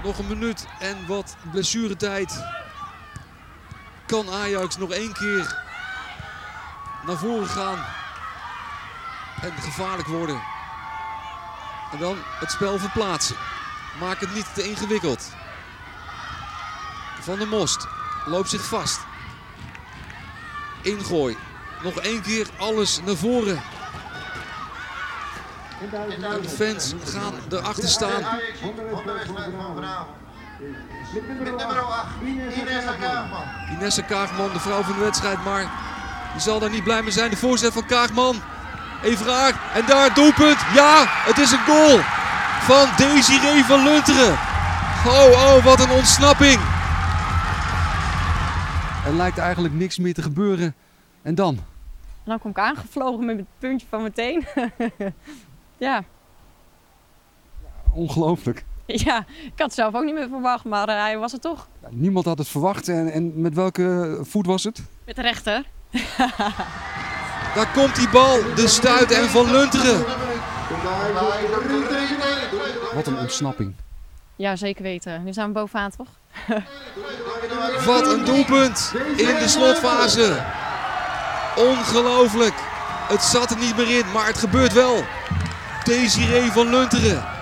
Nog een minuut en wat blessuretijd. Kan Ajax nog 1 keer naar voren gaan en gevaarlijk worden. En dan het spel verplaatsen. Maak het niet te ingewikkeld. Van der Most loopt zich vast. Ingooi. Nog 1 keer alles naar voren. En de fans gaan erachter staan. Met nummer 8, Inessa Kaagman. Inessa Kaagman, de vrouw van de wedstrijd, maar die zal daar niet blij mee zijn. De voorzet van Kaagman. Evraar en daar het doelpunt. Ja, het is een goal van Desiree van Lunteren. Oh, wat een ontsnapping. Er lijkt eigenlijk niks meer te gebeuren. En dan? En dan kom ik aangevlogen met het puntje van mijn teen. Ja. Ongelooflijk. Ja, ik had het zelf ook niet meer verwacht, maar hij was het toch. Niemand had het verwacht. En met welke voet was het? Met de rechter. Daar komt die bal, de stuit en Van Lunteren. Wat een ontsnapping. Ja, zeker weten. Nu zijn we bovenaan, toch? Wat een doelpunt in de slotfase. Ongelooflijk. Het zat er niet meer in, maar het gebeurt wel. Desiree van Lunteren.